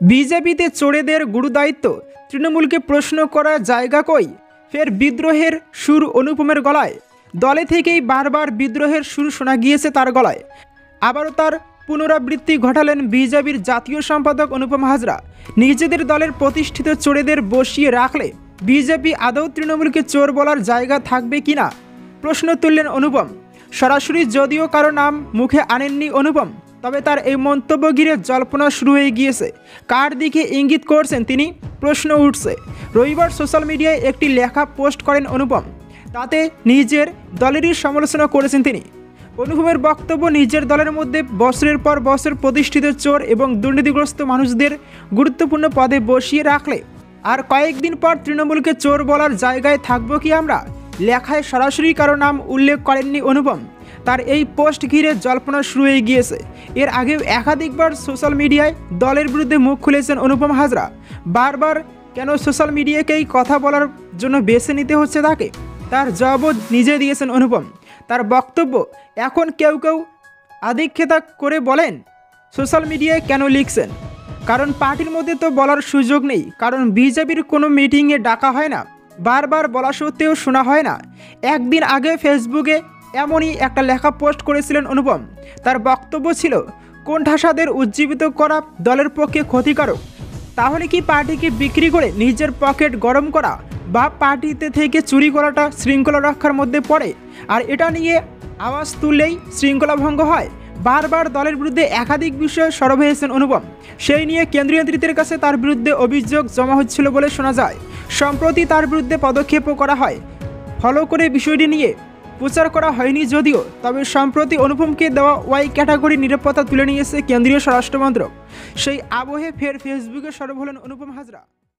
বিজেপিতে চোরেদের গুরুদায়িত্ব, তৃণমূলকে প্রশ্ন করার জায়গা কই? ফের বিদ্রোহের সুর অনুপমের গলায়। দলে থেকেই বারবার বিদ্রোহের সুর শোনা গিয়েছে তার গলায়। আবারও তার পুনরাবৃত্তি ঘটালেন বিজেপির জাতীয় সম্পাদক অনুপম হাজরা। নিজেদের দলের প্রতিষ্ঠিত চোরেদের বসিয়ে রাখলে বিজেপি আদৌ তৃণমূলকে চোর বলার জায়গা থাকবে কিনা প্রশ্ন তুললেন অনুপম। সরাসরি যদিও কারো নাম মুখে আনেননি অনুপম, তবে তার এই মন্তব্য ঘিরে জল্পনা শুরু হয়ে গিয়েছে। কার দিকে ইঙ্গিত করছেন তিনি, প্রশ্ন উঠছে। রবিবার সোশ্যাল মিডিয়ায় একটি লেখা পোস্ট করেন অনুপম। তাতে নিজের দলেরই সমালোচনা করেছেন তিনি। অনুপমের বক্তব্য, নিজের দলের মধ্যে বছরের পর বছর প্রতিষ্ঠিত চোর এবং দুর্নীতিগ্রস্ত মানুষদের গুরুত্বপূর্ণ পদে বসিয়ে রাখলে আর কয়েকদিন পর তৃণমূলকে চোর বলার জায়গায় থাকবো কি আমরা? লেখায় সরাসরি কারো নাম উল্লেখ করেননি অনুপম। তার এই পোস্ট ঘিরে জল্পনা শুরু হয়ে গিয়েছে। এর আগেও একাধিকবার সোশ্যাল মিডিয়ায় দলের বিরুদ্ধে মুখ খুলেছেন অনুপম হাজরা। বারবার কেন সোশ্যাল মিডিয়াকেই কথা বলার জন্য বেছে নিতে হচ্ছে তাকে, তার জবাবও নিজে দিয়েছেন অনুপম। তার বক্তব্য, এখন কেউ কেউ আধিক্যতা করে বলেন সোশ্যাল মিডিয়ায় কেন লিখছেন, কারণ পার্টির মধ্যে তো বলার সুযোগ নেই, কারণ বিজেপির কোনো মিটিংয়ে ডাকা হয় না, বারবার বলা সত্ত্বেও শোনা হয় না। একদিন আগে ফেসবুকে এমনই একটা লেখা পোস্ট করেছিলেন অনুপম। তার বক্তব্য ছিল, কোণঠাসাদের উজ্জীবিত করা দলের পক্ষে ক্ষতিকারক। তাহলে কি পার্টিকে বিক্রি করে নিজের পকেট গরম করা বা পার্টিতে থেকে চুরি করাটা শৃঙ্খলা রক্ষার মধ্যে পড়ে? আর এটা নিয়ে আওয়াজ তুললেই শৃঙ্খলা ভঙ্গ হয়? বারবার দলের বিরুদ্ধে একাধিক বিষয়ে সরব হয়েছেন অনুপম। সেই নিয়ে কেন্দ্রীয় নেতৃত্বের কাছে তার বিরুদ্ধে অভিযোগ জমা হচ্ছিল বলে শোনা যায়। সম্প্রতি তার বিরুদ্ধে পদক্ষেপও করা হয়। ফলো করে বিষয়টি নিয়ে প্রচার করা হয়নি যদিও, তবে সম্প্রতি অনুপমকে দেওয়া ওয়াই ক্যাটাগরি নিরাপত্তা তুলে নিয়েছে কেন্দ্রীয় স্বরাষ্ট্র মন্ত্রক। সেই আবহে ফের ফেসবুকে সরব হলেন অনুপম হাজরা।